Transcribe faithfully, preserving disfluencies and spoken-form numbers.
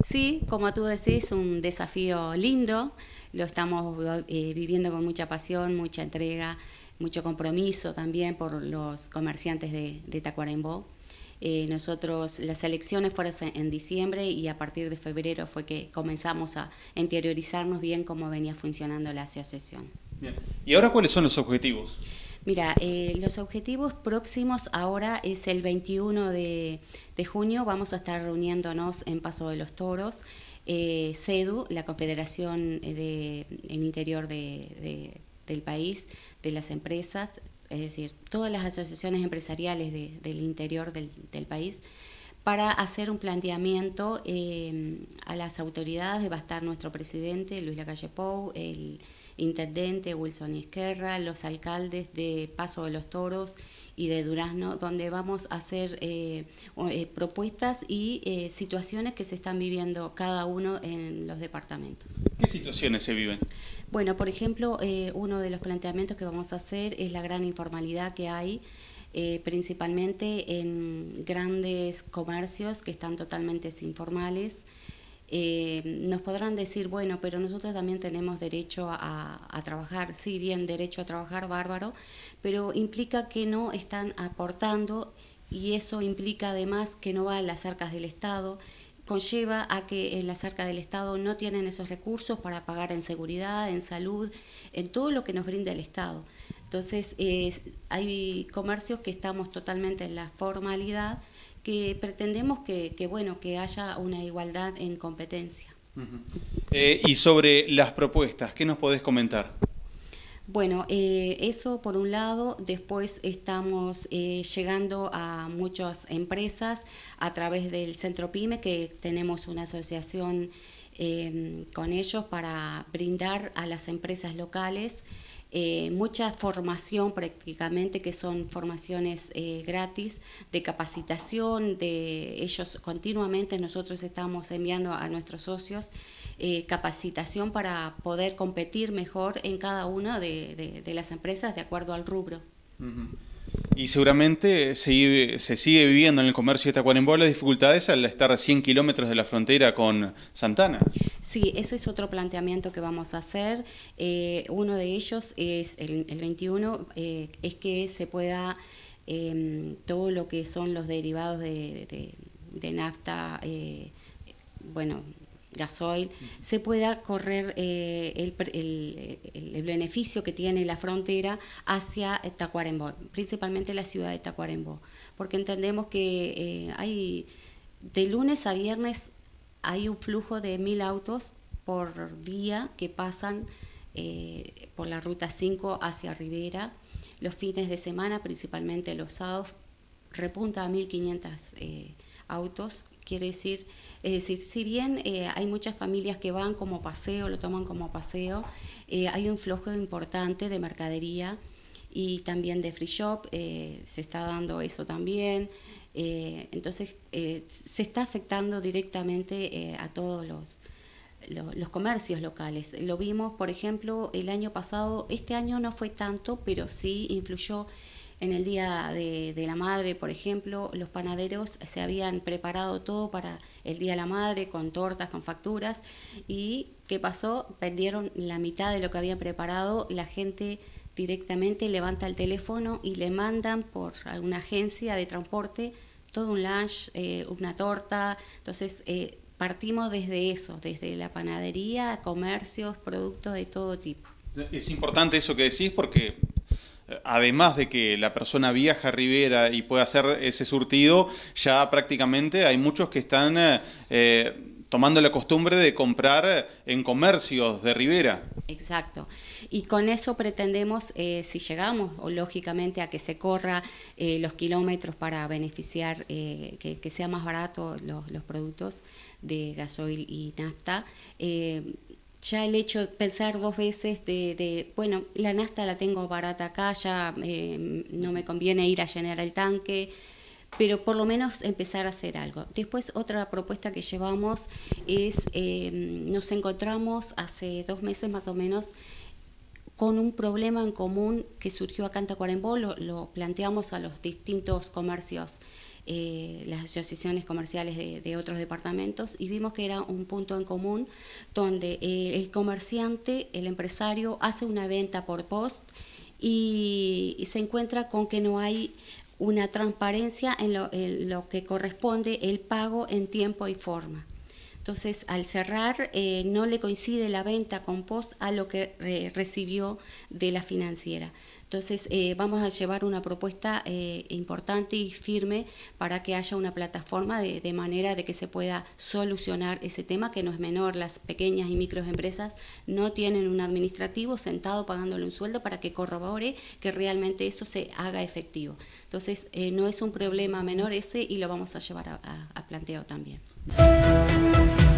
Sí, como tú decís, un desafío lindo, lo estamos eh, viviendo con mucha pasión, mucha entrega, mucho compromiso también por los comerciantes de, de Tacuarembó. Eh, nosotros, las elecciones fueron en diciembre y a partir de febrero fue que comenzamos a interiorizarnos bien cómo venía funcionando la asociación. Bien. ¿Y ahora cuáles son los objetivos? Mira, eh, los objetivos próximos ahora es el veintiuno de, de junio, vamos a estar reuniéndonos en Paso de los Toros, eh, CEDU, la Confederación de, el Interior de, de, del país, de las empresas, es decir, todas las asociaciones empresariales de, del interior del, del país, para hacer un planteamiento eh, a las autoridades. Va a estar nuestro presidente, Luis Lacalle Pou, el intendente Wilson Izquierra, los alcaldes de Paso de los Toros y de Durazno, donde vamos a hacer eh, eh, propuestas y eh, situaciones que se están viviendo cada uno en los departamentos. ¿Qué situaciones se viven? Bueno, por ejemplo, eh, uno de los planteamientos que vamos a hacer es la gran informalidad que hay, eh, principalmente en grandes comercios que están totalmente informales. Eh, nos podrán decir, bueno, pero nosotros también tenemos derecho a, a trabajar. Sí, bien, derecho a trabajar, bárbaro, pero implica que no están aportando y eso implica además que no va a las arcas del Estado, conlleva a que en las arcas del Estado no tienen esos recursos para pagar en seguridad, en salud, en todo lo que nos brinda el Estado. Entonces, eh, hay comercios que estamos totalmente en la formalidad, que pretendemos que, que, bueno, que haya una igualdad en competencia. Uh-huh. eh, y sobre las propuestas, ¿qué nos podés comentar? Bueno, eh, eso por un lado. Después estamos eh, llegando a muchas empresas a través del Centro Pyme, que tenemos una asociación eh, con ellos para brindar a las empresas locales Eh, mucha formación prácticamente, que son formaciones eh, gratis, de capacitación, de ellos continuamente nosotros estamos enviando a nuestros socios eh, capacitación para poder competir mejor en cada una de, de, de las empresas de acuerdo al rubro. Uh-huh. Y seguramente se, vive, se sigue viviendo en el comercio de Tacuarembó las dificultades al estar a cien kilómetros de la frontera con Santana. Sí, ese es otro planteamiento que vamos a hacer. Eh, uno de ellos es el, el veintiuno, eh, es que se pueda eh, todo lo que son los derivados de, de, de nafta, eh, bueno, gasoil, se pueda correr eh, el, el, el beneficio que tiene la frontera hacia Tacuarembó, principalmente la ciudad de Tacuarembó, porque entendemos que eh, hay de lunes a viernes hay un flujo de mil autos por día que pasan eh, por la ruta cinco hacia Rivera. Los fines de semana, principalmente los sábados, repunta a mil quinientos eh, autos. Quiere decir, es decir, si bien eh, hay muchas familias que van como paseo, lo toman como paseo, eh, hay un flujo importante de mercadería y también de free shop, eh, se está dando eso también. Eh, entonces eh, se está afectando directamente eh, a todos los, los, los comercios locales. Lo vimos, por ejemplo, el año pasado, este año no fue tanto, pero sí influyó en el Día de, de la Madre, por ejemplo. Los panaderos se habían preparado todo para el Día de la Madre, con tortas, con facturas, y ¿qué pasó? Perdieron la mitad de lo que habían preparado. La gente directamente levanta el teléfono y le mandan por alguna agencia de transporte todo un lunch, eh, una torta. Entonces eh, partimos desde eso, desde la panadería, comercios, productos de todo tipo. Es importante eso que decís porque además de que la persona viaja a Rivera y puede hacer ese surtido, ya prácticamente hay muchos que están eh, tomando la costumbre de comprar en comercios de Rivera. Exacto. Y con eso pretendemos, eh, si llegamos, o lógicamente, a que se corra eh, los kilómetros para beneficiar, eh, que, que sea más barato los, los productos de gasoil y nafta, eh, ya el hecho de pensar dos veces de, de, bueno, la nafta la tengo barata acá, ya eh, no me conviene ir a llenar el tanque, pero por lo menos empezar a hacer algo. Después, otra propuesta que llevamos es, eh, nos encontramos hace dos meses más o menos con un problema en común que surgió acá en Tacuarembó, lo, lo planteamos a los distintos comercios eh, las asociaciones comerciales de, de otros departamentos y vimos que era un punto en común donde eh, el comerciante, el empresario, hace una venta por post y, y se encuentra con que no hay una transparencia en lo, en lo que corresponde el pago en tiempo y forma. Entonces, al cerrar, eh, no le coincide la venta con post a lo que eh, recibió de la financiera. Entonces, eh, vamos a llevar una propuesta eh, importante y firme para que haya una plataforma de, de manera de que se pueda solucionar ese tema, que no es menor. Las pequeñas y microempresas no tienen un administrativo sentado pagándole un sueldo para que corrobore que realmente eso se haga efectivo. Entonces, eh, no es un problema menor ese y lo vamos a llevar a, a, a planteo también.